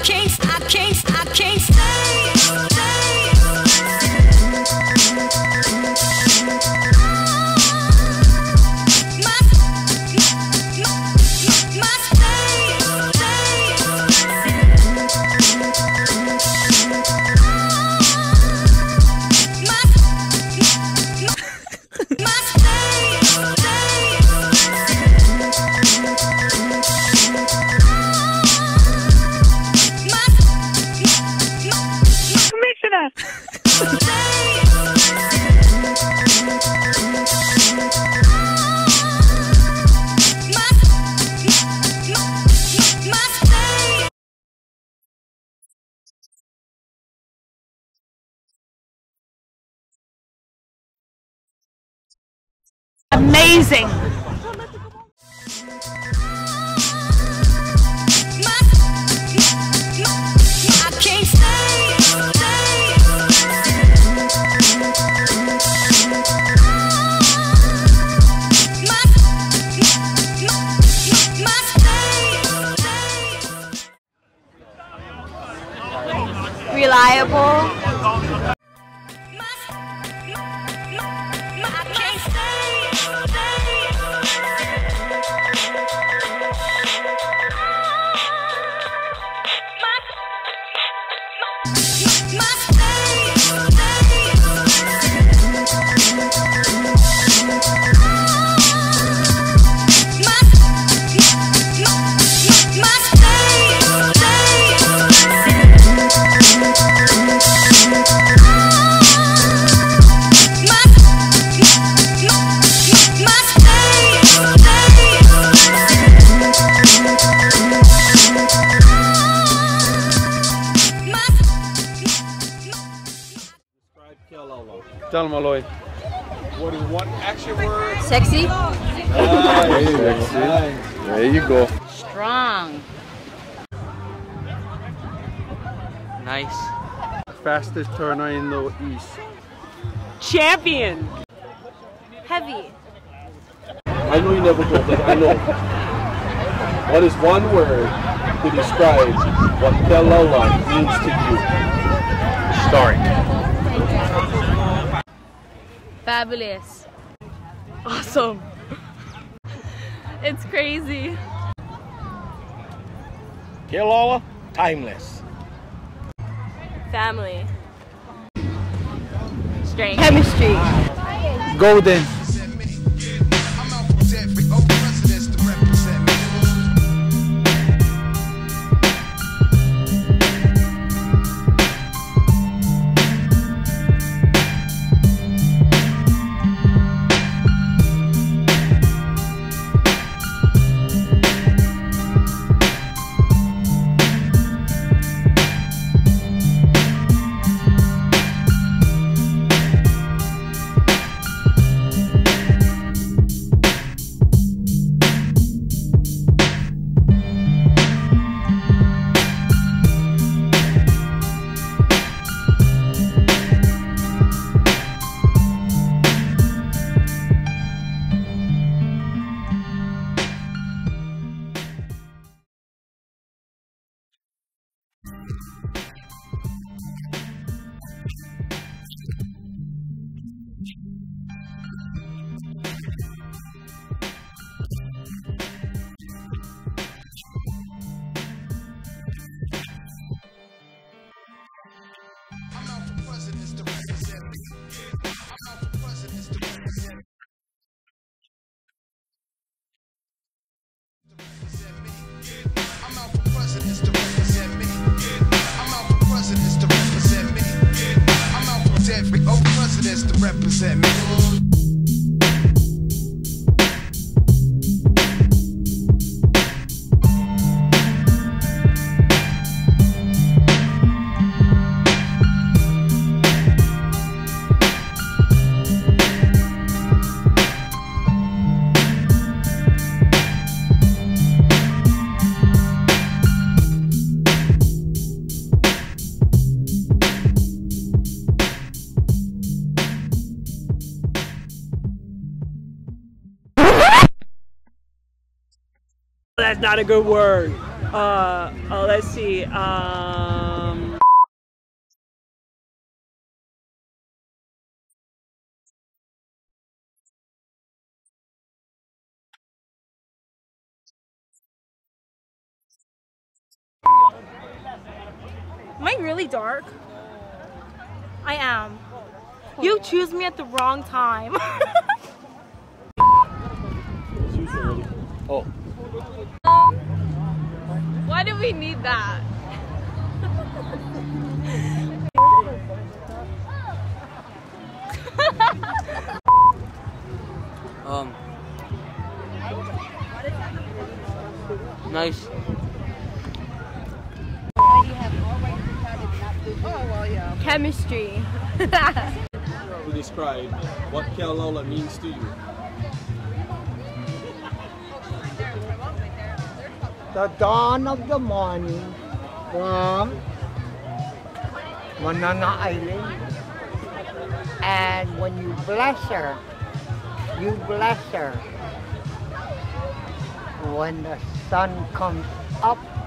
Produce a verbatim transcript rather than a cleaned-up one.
can't, I can't, I can't stay, stay. My, my, my stay, stay. My, my stay, stay. Commissioner! Amazing! I can't stay, stay. My, my stay, stay. Reliable. I can't stay, stay. My, my stay, stay. My, my stay, stay. Tell them, Aloha. What is one action word? Sexy. Ah, there, you go. There you go. Strong. Nice. Fastest turner in the East. Champion! Heavy. I know you never told that. I know. What is one word to describe what Ke Alaula means to you? Historic. Fabulous. Awesome. It's crazy. Ke Alaula, timeless. Family. Strength. Chemistry. Golden. Represent me. That's not a good word. Uh, oh, let's see. Um, Am I really dark? I am. You choose me at the wrong time. Oh. Why do we need that? Um. Nice. Chemistry. To describe what Ke Alaula means to you. The dawn of the morning from Manana Island, and when you bless her, you bless her when the sun comes up